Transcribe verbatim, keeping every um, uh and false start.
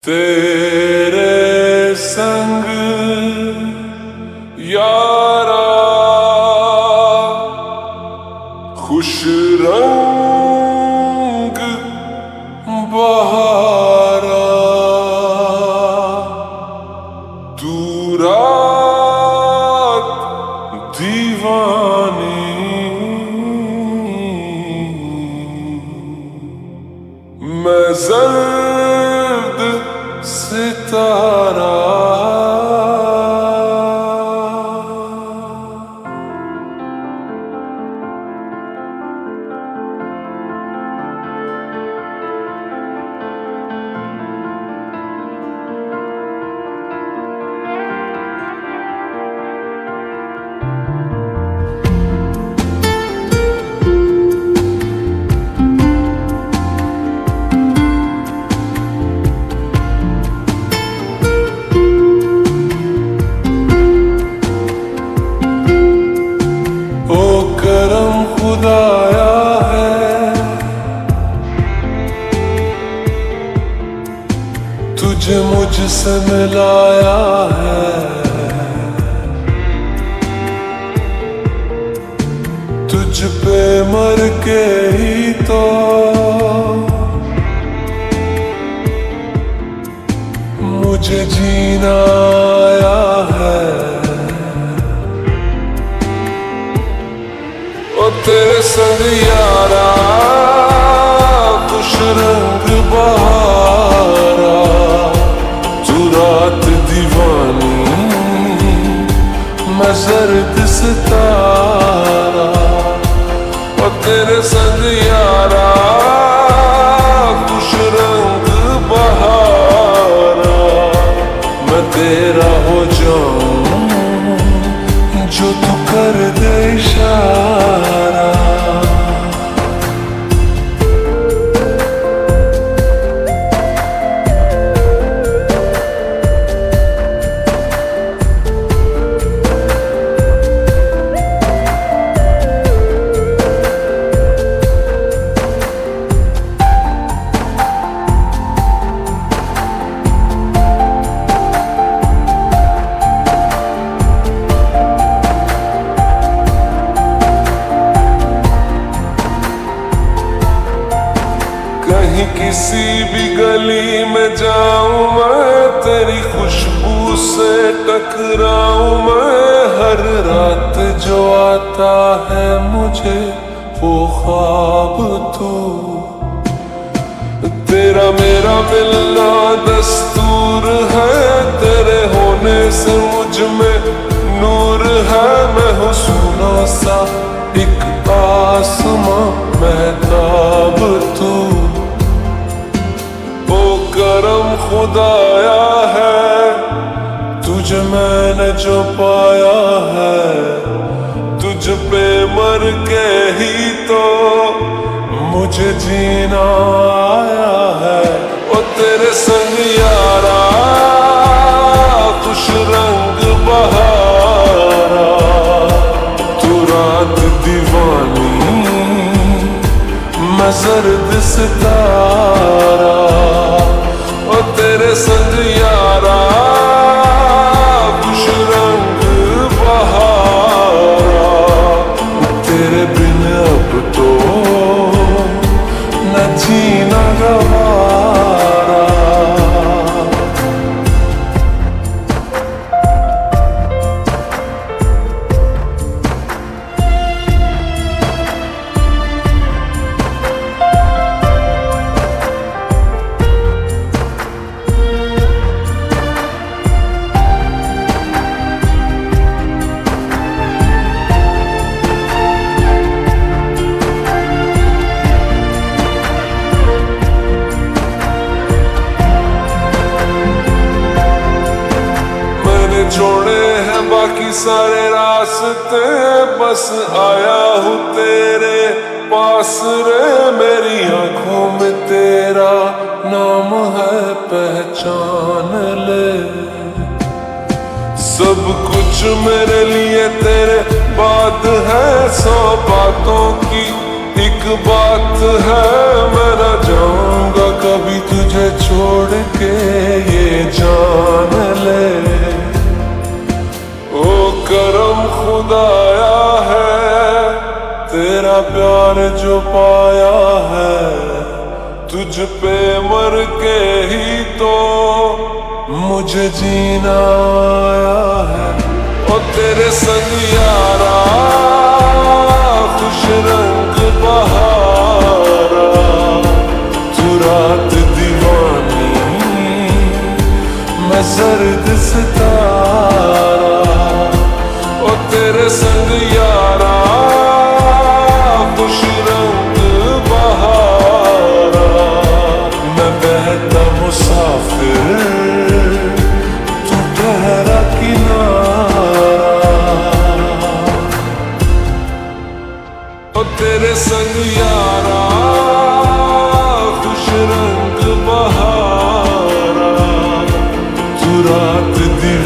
तेरे संग यारा खुश रंग बहारा, तू रात दीवानी, मैं जर्द सितारा। खुदाया है तुझे मुझसे मिलाया है, तुझ पे मर के ही तो मुझे जीना आया है। तेरे संग यारा खुश रंग बहारा, तू रात दीवानी, मैं जर्द सितारा। और तेरे संग यारा खुश रंग बहारा, मैं तेरा हो जाऊं जो तू कर दे इशारा। कहीं किसी भी गली में जाऊं मैं, तेरी खुशबू से टकराऊं मैं। हर रात जो आता है मुझे वो ख्वाब तू, तेरा मेरा मिलना दस्तूर है। तेरे होने से मुझ में नूर है, मैं हूँ सुना सा एक आसमां महताब तू। करम खुदाया है तुझे मैंने जो पाया है, तुझ पे मर के ही तो मुझे जीना आया है। ओ तेरे संग यारा खुश रंग बहारा, तू रात दीवानी, मैं जर्द सितारा। तेरे संग यारा खुश रंग बहारा, तेरे बिन अब तो न जीना गवारा। छोड़े हैं बाकी सारे रास्ते, बस आया हूँ तेरे पास रे। मेरी आंखों में तेरा नाम है, पहचान ले। सब कुछ मेरे लिए तेरे बाद है, सौ बातों की एक बात है। मैं न जाऊंगा कभी तुझ मुझे छोड़ के ये जान ले। ओ करम खुदाया है तेरा प्यार जो पाया है, तुझ पे मर के ही तो मुझे जीना आया है। ओ तेरे संग यारा खुश रंग बहारा, तू रात दीवानी मैं सर्द सितारा। ओ तेरे संग यारा खुश रंग बहारा, मैं बहता मुसाफिर तू ठहरा किनारा। ओ तेरे संग यारा खुश रंग बहारा, तू रात दी